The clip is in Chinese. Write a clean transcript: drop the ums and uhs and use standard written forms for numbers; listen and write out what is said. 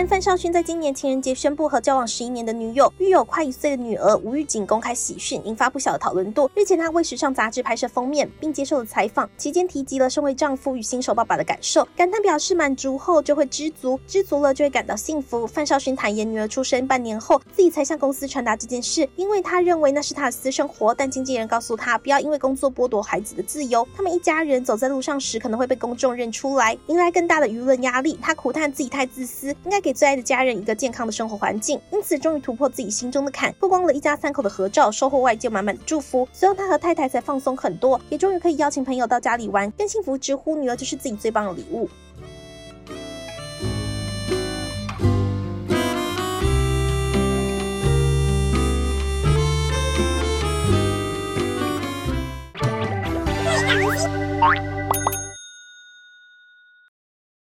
人范少勋在今年情人节宣布和交往11年的女友育有快1岁的女儿吴玉景公开喜讯，引发不小的讨论度。日前他为时尚杂志拍摄封面，并接受了采访，期间提及了身为丈夫与新手爸爸的感受，感叹表示满足后就会知足，知足了就会感到幸福。范少勋坦言，女儿出生半年后，自己才向公司传达这件事，因为他认为那是他的私生活，但经纪人告诉他不要因为工作剥夺孩子的自由。他们一家人走在路上时可能会被公众认出来，迎来更大的舆论压力。他苦叹自己太自私，应该给最爱的家人一个健康的生活环境，因此终于突破自己心中的坎，曝光了一家3口的合照，收获外界满满的祝福。随后他和太太才放松很多，也终于可以邀请朋友到家里玩，更幸福直呼女儿就是自己最棒的礼物。 Bye.